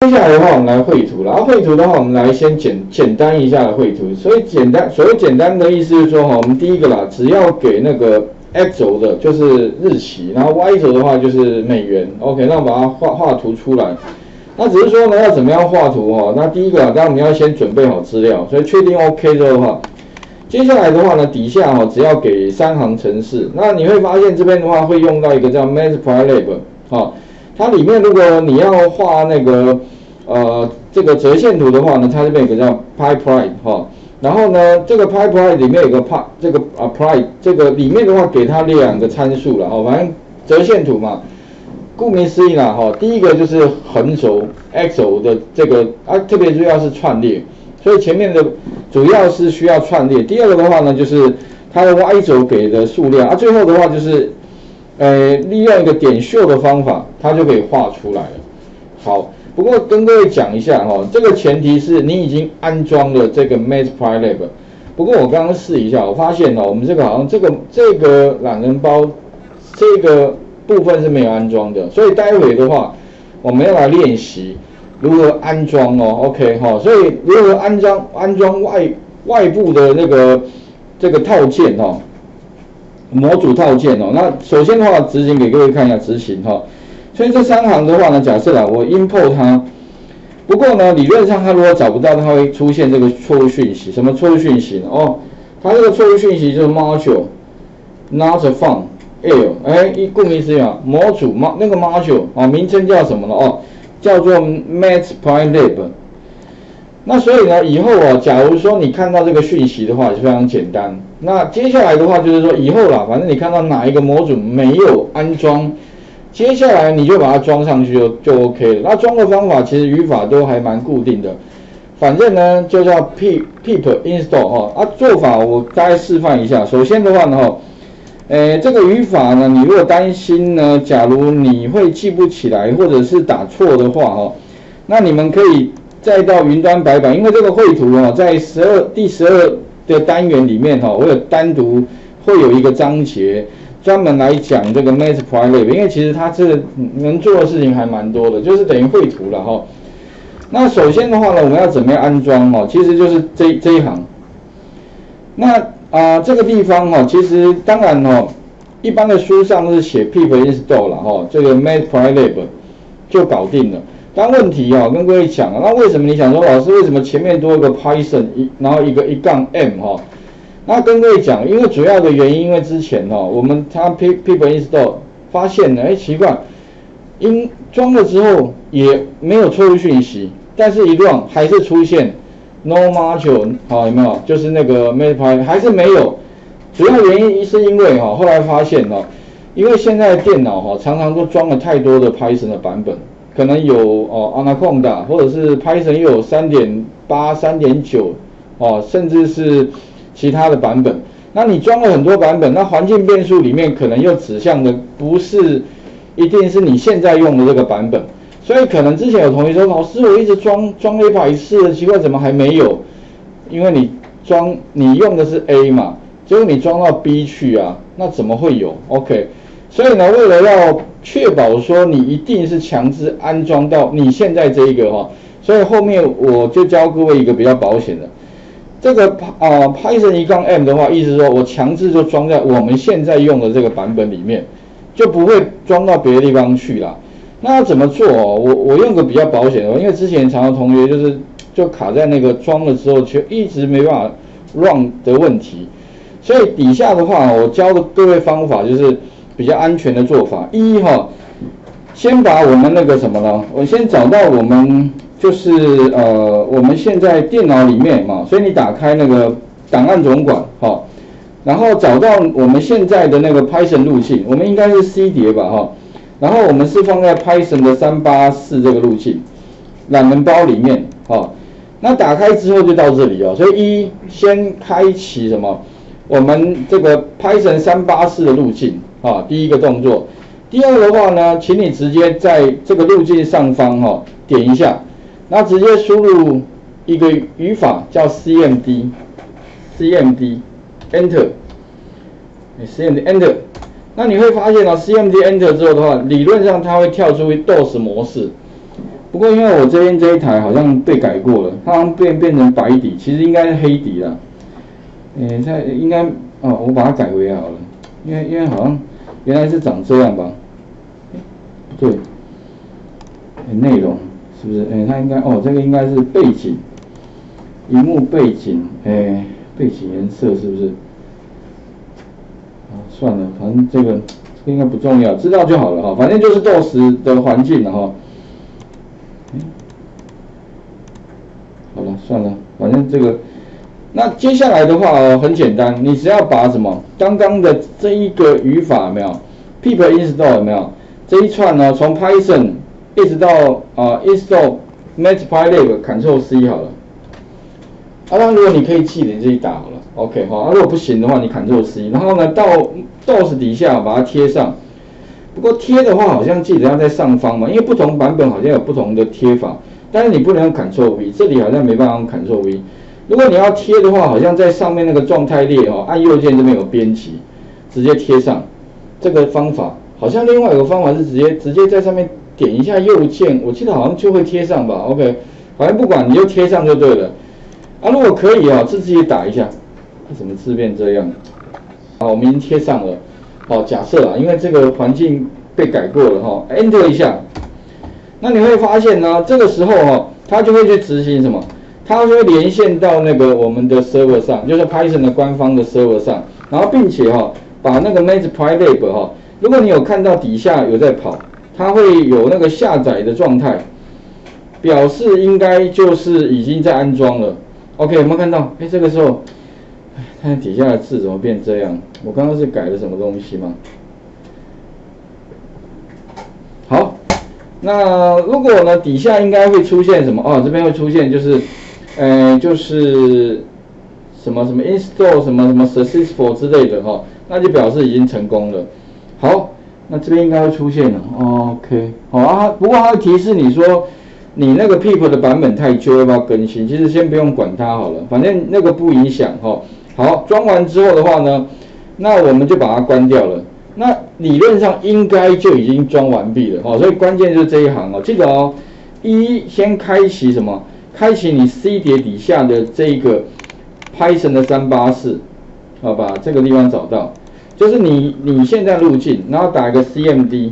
接下来的话，我们来绘图。然后绘图的话，我们来先简单一下的绘图。所谓简单的意思是说，我们第一个啦，只要给那个 X 轴的就是日期，然后 Y 轴的话就是美元。OK， 那我把它画图出来。那只是说呢，要怎么样画图哈？那第一个，当然我们要先准备好资料，所以确定 OK 之后的话，接下来的话呢，底下只要给3行程式。那你会发现这边的话会用到一个叫 Matplotlib 它里面如果你要画那个这个折线图的话呢，它这边有个叫 Pyplot 然后呢这个 Pyplot 里面有个 Plot 这个里面的话给它2个参数了反正折线图嘛。顾名思义啦，第一个就是横轴 X 轴的这个特别重要是串列，所以前面的主要是需要串列。第二个的话呢，就是它的 Y 轴给的数量最后的话就是利用一个点绣的方法，它就可以画出来了。好，不过跟各位讲一下这个前提是你已经安装了这个 Matplotlib。不过我刚刚试一下，我发现我们这个好像这个懒人包这个部分是没有安装的，所以待会的话我们要来练习如何安装OK 所以如何安装外部的这个套件模组套件那首先的话执行给各位看一下执行所以这3行的话呢，假设我 import 它，不过呢理论上它如果找不到，它会出现这个错误讯息。什么错误讯息呢？它这个错误讯息就是 module not found。顾名思义模组那个 module 名称叫什么呢？叫做 Matplotlib。那所以呢，以后假如说你看到这个讯息的话，就非常简单。那接下来的话就是说，以后啦，反正你看到哪一个模组没有安装，接下来你就把它装上去就 OK 了。那装的方法其实语法都还蛮固定的，反正呢就叫 pip install 做法我大概示范一下。首先的话呢这个语法呢，你如果担心呢，假如你会记不起来或者是打错的话那你们可以再到云端白板，因为这个绘图在第12的单元里面我有单独会有一个章节专门来讲这个 Matplotlib， 因为其实它这能做的事情还蛮多的，就是等于绘图了那首先的话呢，我们要怎么样安装其实就是这一行。那这个地方其实当然一般的书上是写 pip install 了这个 Matplotlib 就搞定了。但问题跟各位讲那为什么你想说老师为什么前面多一个 Python 然后一杠 M 那跟各位讲，因为主要的原因，因为之前我们它 pip install 发现了奇怪，装了之后也没有错误讯息，但是一 run 还是出现 no module 有没有？就是那个 Matplotlib 还是没有。主要原因是因为后来发现因为现在的电脑常常都装了太多的 Python 的版本，可能有Anaconda 或者是 Python 又有 3.8、3.9 甚至是其他的版本。那你装了很多版本，那环境变数里面可能又指向的不是一定是你现在用的这个版本，所以可能之前有同学说，老师我一直装了100次了，奇怪怎么还没有？因为你用的是 A 嘛，结果你装到 B 去那怎么会有 ？OK， 所以呢，为了要确保说你一定是强制安装到你现在这一个所以后面我就教各位一个比较保险的。这个Python 杠 M 的话，意思是说我强制就装在我们现在用的这个版本里面，就不会装到别的地方去啦。那要怎么做我用个比较保险的，因为之前常常同学就卡在那个装了之后就一直没办法 run 的问题。所以底下的话我教的各位方法就是比较安全的做法。先把我们那个什么呢？我先找到我们就是我们现在电脑里面嘛，所以你打开那个档案总管然后找到我们现在的那个 Python 路径，我们应该是 C 碟吧然后我们是放在 Python 的384这个路径懒人包里面那打开之后就到这里所以先开启什么？我们这个 Python 384的路径第一个动作。第二个的话呢，请你直接在这个路径上方点一下，那直接输入一个语法叫 cmd enter enter。那你会发现cmd enter 之后的话，理论上它会跳出 DOS 模式。 不过因为我这边这一台好像被改过了，它好像变成白底，其实应该是黑底啦。它应该我把它改回来好了，因为好像原来是长这样吧？不对，内容是不是？它应该这个应该是背景，萤幕背景，背景颜色是不是？算了，反正这个应该不重要，知道就好了哈。反正就是DOS的环境了哈。好了，算了，反正这个。那接下来的话很简单，你只要把什么刚刚的这一个语法有没有 pip install 有没有这一串呢？从 Python 一直到install matpylib Ctrl C 好了。那如果你可以记，你自己打好了 ，OK 哈。如果不行的话，你Ctrl C， 然后呢到 DOS 底下把它贴上。不过贴的话好像记得要在上方嘛，因为不同版本好像有不同的贴法，但是你不能用Ctrl V， 这里好像没办法用Ctrl V。如果你要贴的话，好像在上面那个状态列按右键这边有编辑，直接贴上。这个方法好像另外有个方法是直接在上面点一下右键，我记得好像就会贴上吧。OK， 反正不管你就贴上就对了。如果可以自己打一下，怎么字变这样？我们已经贴上了。假设因为这个环境被改过了Enter 一下，那你会发现呢，这个时候它就会去执行什么？它就会连线到那个我们的 server 上，就是 Python 的官方的 server 上，然后并且把那个 matpylib 如果你有看到底下有在跑，它会有那个下载的状态，表示应该就是已经在安装了。OK， 有没有看到？这个时候，看底下的字怎么变这样？我刚刚是改了什么东西吗？好，那如果呢底下应该会出现什么？这边会出现就是什么 install 什么 successful 之类的那就表示已经成功了。好，那这边应该会出现了。OK， 不过它会提示你说你那个 pip 的版本太旧，要不要更新？其实先不用管它好了，反正那个不影响好，装完之后的话呢，那我们就把它关掉了。那理论上应该就已经装完毕了所以关键就是这一行记得先开启什么？开启你 C 碟底下的这个 Python 的384，把这个地方找到，就是你现在路径，然后打一个 CMD，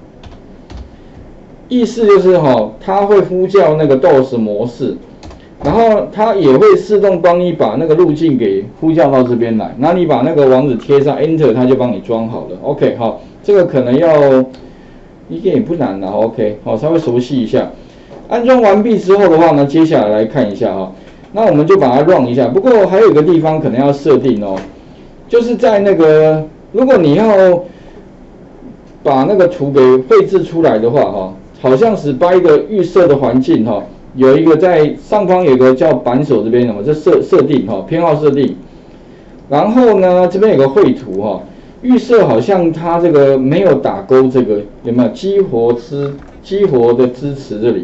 意思就是它会呼叫那个 DOS 模式，然后它也会自动帮你把那个路径给呼叫到这边来，然后你把那个网址贴上 Enter， 它就帮你装好了。OK， 这个可能要一点也不难啦。OK， 稍微熟悉一下。安装完毕之后的话呢，接下来来看一下那我们就把它 run 一下。不过还有一个地方可能要设定就是在那个如果你要把那个图给绘制出来的话好像Spy的预设的环境有一个在上方有个叫扳手这边这设定偏好设定，然后呢这边有个绘图预设好像它这个没有打勾，这个有没有激活的支持这里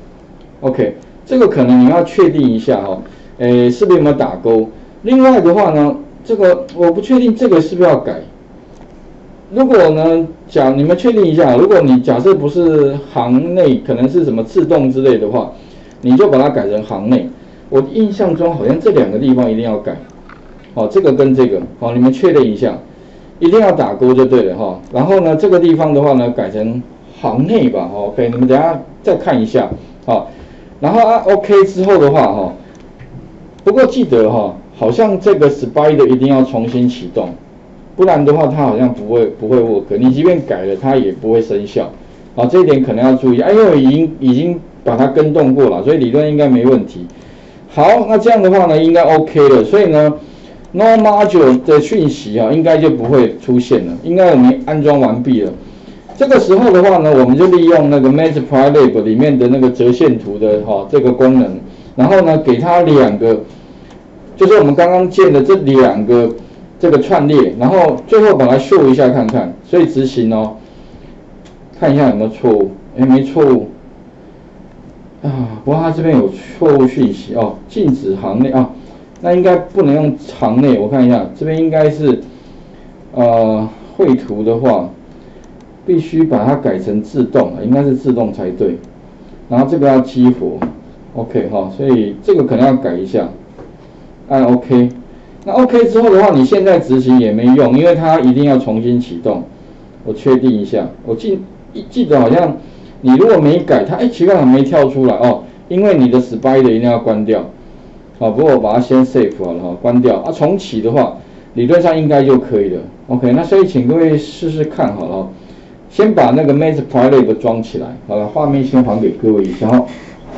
？OK， 这个可能你要确定一下是不是有没有打勾？另外的话呢，这个我不确定这个是不是要改。如果呢，你们确定一下，如果你假设不是行内，可能是什么自动之类的话，你就把它改成行内。我印象中好像这两个地方一定要改，这个跟这个，你们确认一下，一定要打勾就对了然后呢，这个地方的话呢，改成行内吧，OK， 你们等一下再看一下然后OK 之后的话不过记得好像这个 Spy 的一定要重新启动。不然的话，它好像不会 work， 你即便改了，它也不会生效。这一点可能要注意因为我已经把它更动过了，所以理论应该没问题。好，那这样的话呢，应该 OK 了。所以呢 ，No Module 的讯息应该就不会出现了，应该我们安装完毕了。这个时候的话呢，我们就利用那个 matpylib 里面的那个折线图的这个功能，然后呢，给它两个，就是我们刚刚建的这两个。这个串列，然后最后把它秀一下看看，所以执行看一下有没有错误，没错误不过它这边有错误讯息禁止行内那应该不能用行内，我看一下这边应该是绘图的话，必须把它改成自动应该是自动才对， 然后这个要激活 ，OK 哈，所以这个可能要改一下，按 OK。那 OK 之后的话，你现在执行也没用，因为它一定要重新启动。我确定一下，我记得好像你如果没改，它奇怪怎么没跳出来哦？因为你的 Spider 一定要关掉。好，不过我把它先 save 好了哈，关掉啊，重启的话，理论上应该就可以了。OK， 那所以请各位试试看好了，先把那个 Matplotlib 装起来，好了，画面先还给各位一下哈。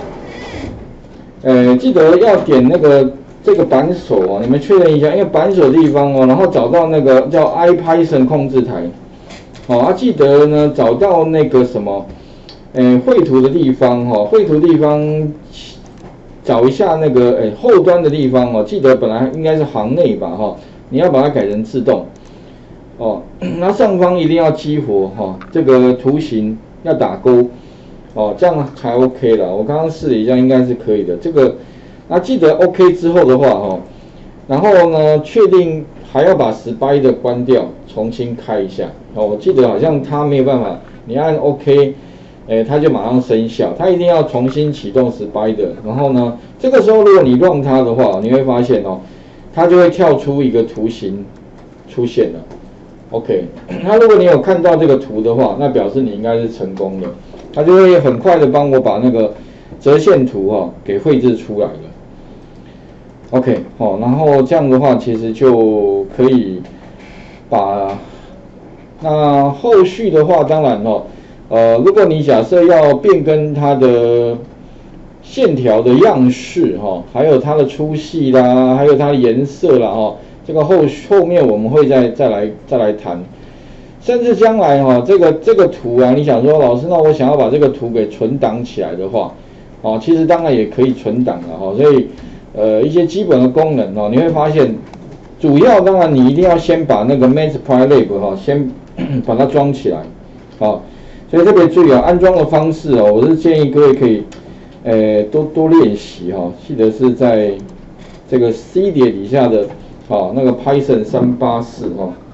记得要点那个这个扳手哦，你们确认一下，因为扳手的地方哦，然后找到那个叫 IPython 控制台，好，记得呢找到那个什么，绘图的地方哈，绘图地方。找一下那个后端的地方哦，记得本来应该是行内吧哈，你要把它改成自动哦。那上方一定要激活哈，这个图形要打勾哦，这样才 OK 了。我刚刚试了一下，应该是可以的。这个那记得 OK 之后的话哈，然后呢确定还要把 Spider 关掉，重新开一下哦。我记得好像它没有办法，你按 OK。它就马上生效，它一定要重新启动 Spider， 然后呢，这个时候如果你 run 它的话，你会发现哦，它就会跳出一个图形出现了。OK， 那如果你有看到这个图的话，那表示你应该是成功的，它就会很快的帮我把那个折线图给绘制出来了。OK， 然后这样的话其实就可以把那后续的话，当然如果你假设要变更它的线条的样式还有它的粗细啦，还有它的颜色啦这个后面我们会再来谈，甚至将来这个图啊，你想说老师，那我想要把这个图给存档起来的话，其实当然也可以存档了所以一些基本的功能你会发现，主要当然你一定要先把那个 Matplotlib 先把它装起来所以特别注意安装的方式我是建议各位可以多练习记得是在这个 C 碟底下的那个 Python 384